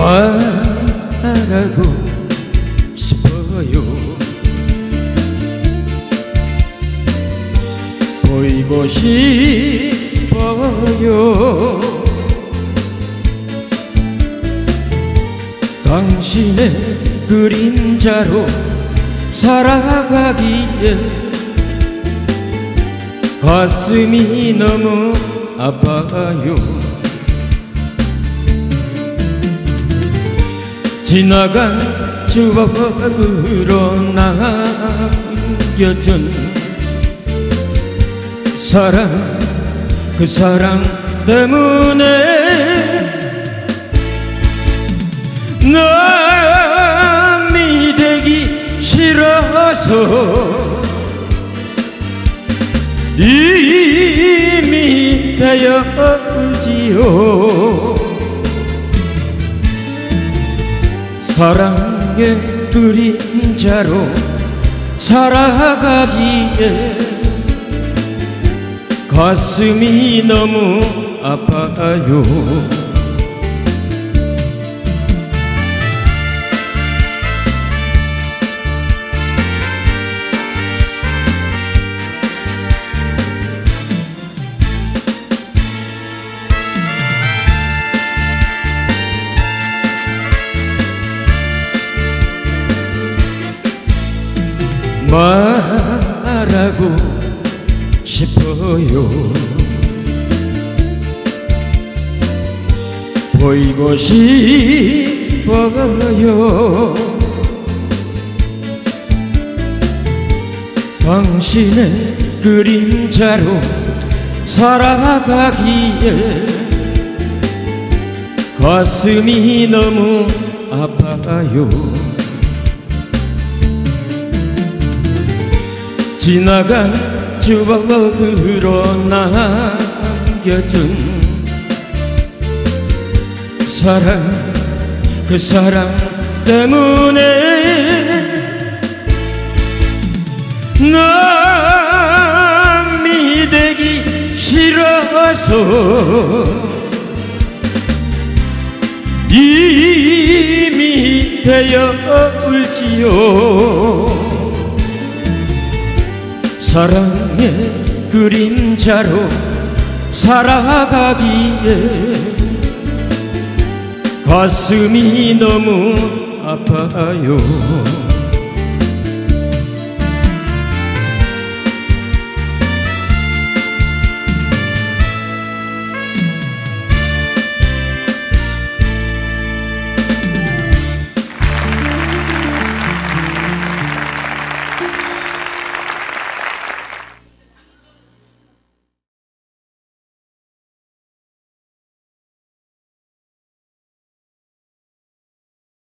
말하고 싶어요. 보이고 싶어요. 당신의 그림자로 살아가기에 가슴이 너무 아파요. 지나간 추억으로 남겨준 사랑, 그 사랑 때문에 남이 되기 싫어서 이미 되었지요. 사랑의 그림자로 살아가기에 가슴이 너무 아파요. 말하고 싶어요. 보이고 싶어요. 당신의 그림자로 살아가기에 가슴이 너무 아파요. 지나간 추억으로 남겨준 사랑, 그 사랑 때문에 남이 되기 싫어서 이미 되어올지요. 사랑의 그림자로 살아가기에 가슴이 너무 아파요.